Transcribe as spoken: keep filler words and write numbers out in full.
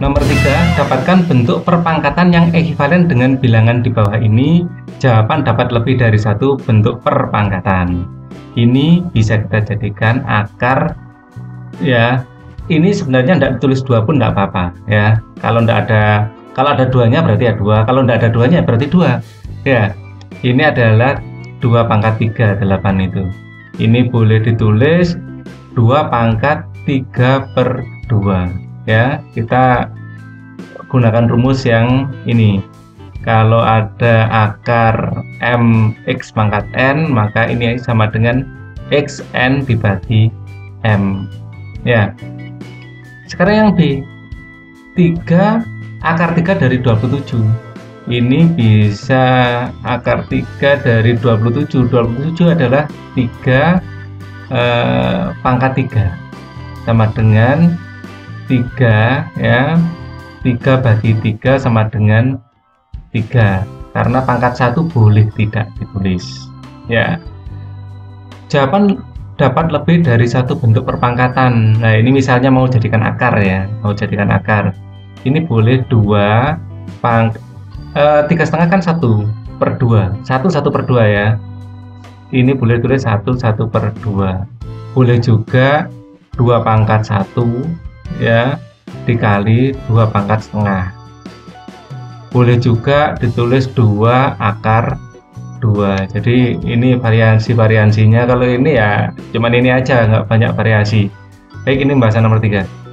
Nomor tiga, dapatkan bentuk perpangkatan yang ekivalen dengan bilangan di bawah ini. Jawaban dapat lebih dari satu bentuk perpangkatan. Ini bisa kita jadikan akar, ya. Ini sebenarnya tidak ditulis dua pun tidak apa-apa, ya. Kalau tidak ada, kalau ada duanya berarti ya dua. Kalau tidak ada duanya berarti dua. Ya, ini adalah dua pangkat tiga, delapan itu. Ini boleh ditulis dua pangkat tiga per dua. Ya, kita gunakan rumus yang ini. Kalau ada akar m x pangkat n, maka ini sama dengan xn dibagi m. Ya. Sekarang yang B, tiga akar tiga dari dua puluh tujuh. Ini bisa akar tiga dari dua puluh tujuh. dua puluh tujuh adalah tiga eh, pangkat tiga, sama dengan tiga, ya. tiga bagi tiga sama dengan tiga, karena pangkat satu boleh tidak ditulis, ya. Jawaban dapat lebih dari satu bentuk perpangkatan. Nah, ini misalnya mau jadikan akar, ya, mau jadikan akar. Ini boleh dua pang eh, tiga setengah kan satu per dua, satu satu per dua, ya. Ini boleh tulis satu satu per dua. Boleh juga dua pangkat satu, ya, dikali dua pangkat setengah. Boleh juga ditulis dua akar dua. Jadi ini variasi-variasinya. Kalau ini ya cuman ini aja, nggak banyak variasi. Baik, ini pembahasan nomor tiga.